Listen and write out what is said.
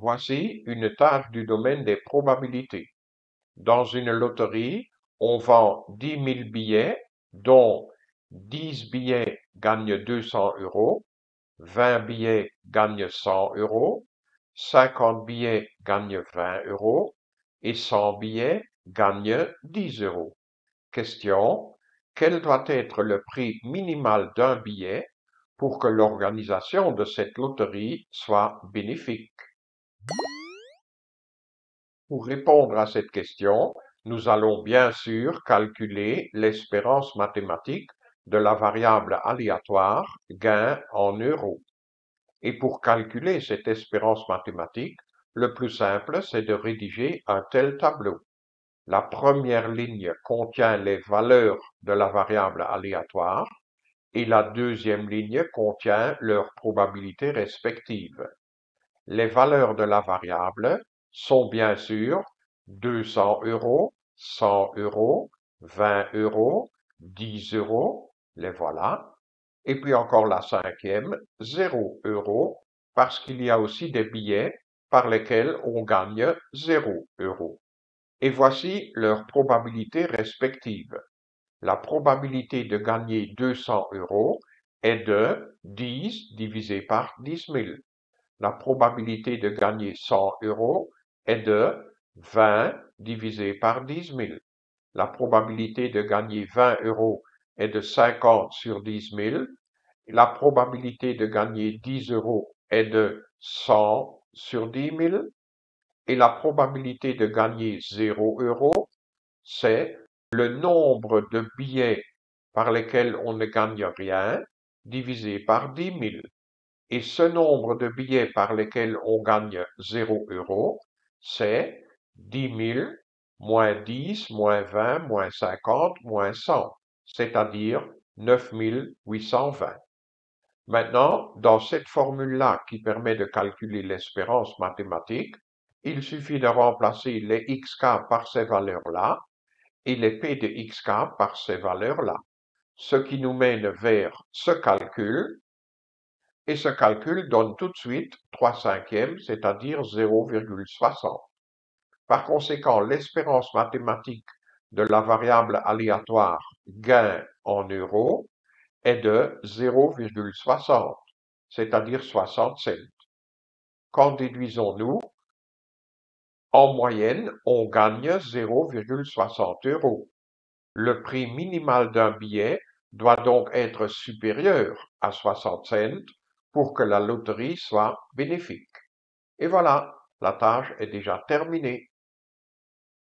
Voici une tâche du domaine des probabilités. Dans une loterie, on vend 10 000 billets, dont 10 billets gagnent 200 euros, 20 billets gagnent 100 euros, 50 billets gagnent 20 euros et 100 billets gagnent 10 euros. Question: quel doit être le prix minimal d'un billet pour que l'organisation de cette loterie soit bénéfique? Pour répondre à cette question, nous allons bien sûr calculer l'espérance mathématique de la variable aléatoire gain en euros. Et pour calculer cette espérance mathématique, le plus simple, c'est de rédiger un tel tableau. La première ligne contient les valeurs de la variable aléatoire et la deuxième ligne contient leurs probabilités respectives. Les valeurs de la variable sont bien sûr 200 euros, 100 euros, 20 euros, 10 euros, les voilà. Et puis encore la cinquième, 0 euros, parce qu'il y a aussi des billets par lesquels on gagne 0 euros. Et voici leurs probabilités respectives. La probabilité de gagner 200 euros est de 10 divisé par 10 000. La probabilité de gagner 100 euros est de 20 divisé par 10 000. La probabilité de gagner 20 euros est de 50 sur 10 000. La probabilité de gagner 10 euros est de 100 sur 10 000. Et la probabilité de gagner 0 euros, c'est le nombre de billets par lesquels on ne gagne rien divisé par 10 000. Et ce nombre de billets par lesquels on gagne 0 euros, c'est 10 000 moins 10 moins 20 moins 50 moins 100, c'est-à-dire 9 820. Maintenant, dans cette formule-là qui permet de calculer l'espérance mathématique, il suffit de remplacer les xk par ces valeurs-là et les p de xk par ces valeurs-là, ce qui nous mène vers ce calcul, et ce calcul donne tout de suite 3 cinquièmes, c'est-à-dire 0,60. Par conséquent, l'espérance mathématique de la variable aléatoire gain en euros est de 0,60, c'est-à-dire 60 cents. Qu'en déduisons-nous? En moyenne, on gagne 0,60 euros. Le prix minimal d'un billet doit donc être supérieur à 60 cents pour que la loterie soit bénéfique. Et voilà, la tâche est déjà terminée.